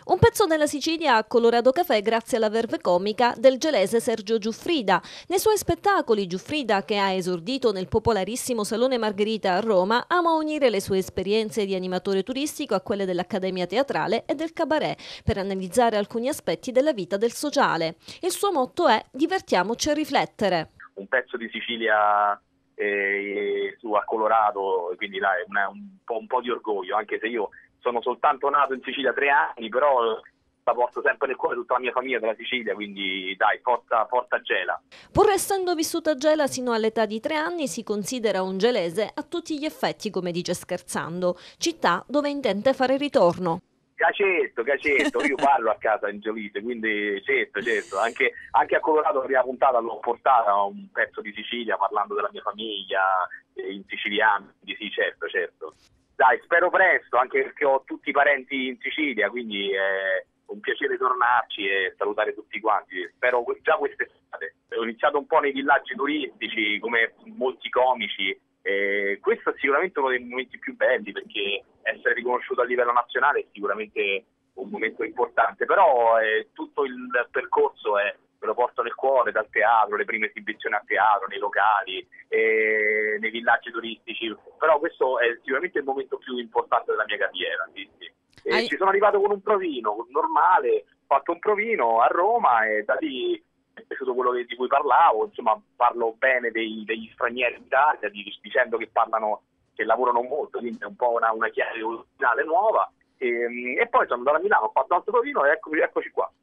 Un pezzo della Sicilia ha colorato cafè grazie alla verve comica del gelese Sergio Giuffrida. Nei suoi spettacoli Giuffrida, che ha esordito nel popolarissimo Salone Margherita a Roma, ama unire le sue esperienze di animatore turistico a quelle dell'Accademia Teatrale e del cabaret per analizzare alcuni aspetti della vita del sociale. Il suo motto è "Divertiamoci a riflettere". Un pezzo di Sicilia su a Colorado, quindi dai, un po' di orgoglio, anche se io sono soltanto nato in Sicilia 3 anni, però la porto sempre nel cuore, tutta la mia famiglia della Sicilia, quindi dai, forza Gela. Pur essendo vissuto a Gela sino all'età di 3 anni, si considera un gelese a tutti gli effetti, come dice scherzando, città dove intende fare ritorno. Cacetto, io parlo a casa in Giolite, quindi certo, anche a Colorado la prima puntata l'ho portata un pezzo di Sicilia parlando della mia famiglia in siciliano, quindi sì, certo. Dai, spero presto, anche perché ho tutti i parenti in Sicilia, quindi è un piacere tornarci e salutare tutti quanti. Spero già quest'estate. Ho iniziato un po' nei villaggi turistici, come molti comici. Questo è sicuramente uno dei momenti più belli, perché essere riconosciuto a livello nazionale è sicuramente un momento importante, però tutto il percorso me lo porto nel cuore, dal teatro, le prime esibizioni a teatro, nei locali, nei villaggi turistici, però questo è sicuramente il momento più importante della mia carriera. Sì. Ci sono arrivato con un provino normale, ho fatto un provino a Roma e da lì è piaciuto quello di cui parlavo, insomma parlo bene degli stranieri in Italia, dicendo che lavorano molto, quindi è un po' una chiave originale nuova, e poi sono andato a Milano, ho fatto un altro provino e eccoci qua.